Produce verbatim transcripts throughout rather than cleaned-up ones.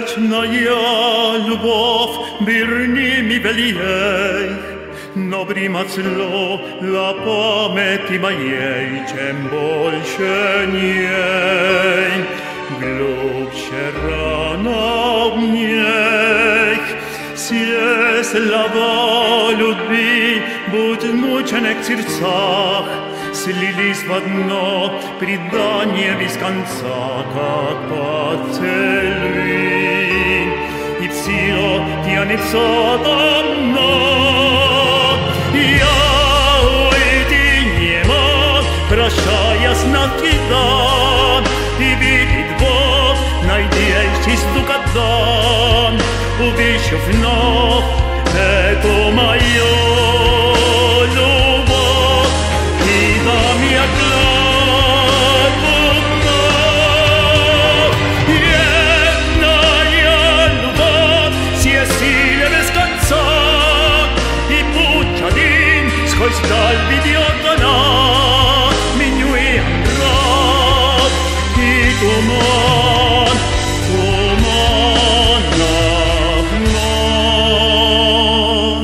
Вечная любовь, верни вели ей, но примацло la памяти моей, чем больше ней, глубже рана в ней. Все слова любви, будь мученик в сердцах, слились в одно предание без конца, как поцелуй. И все тянется давно. Я уйти не мог, прощаясь навсегда, и видеть Бог, надеясь только дам, увижу вновь эту мою любовь, и дам я клятву вновь. Вечная любовь, все силы без конца, и путь один сквозь даль ведет она, меню и град, и туман, туман огнем.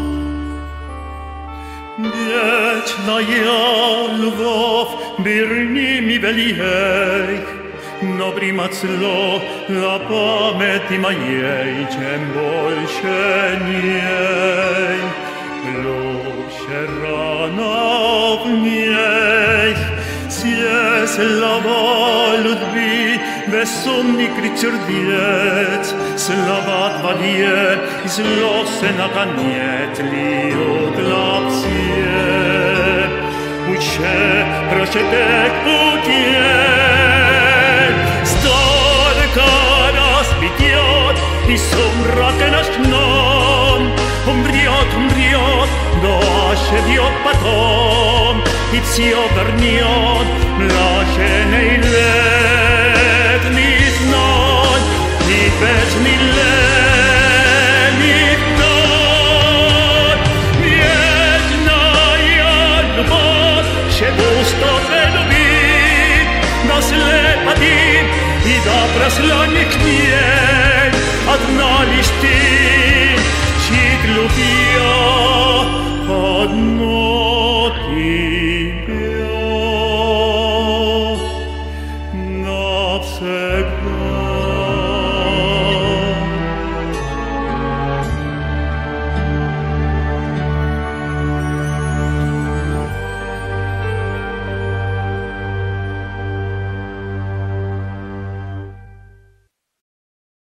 Вечная любовь, верни ми вели ей, но примацло la памяти моей, чем больше ней, глубже рана в ней. Все слова любви, безумный крик сердец, слова твои, слезы наконец льют для всех. Уче прочитать путей, столько раз бьет, и сумрак наш дном, умрет, умрет, дождь бьет потом, и все вернет блаженный летний ночь, и вечный летний ночь. Вечная любовь, все пустоты любит, но след один, и до просланных дней одна лишь ты, чьих любви одно.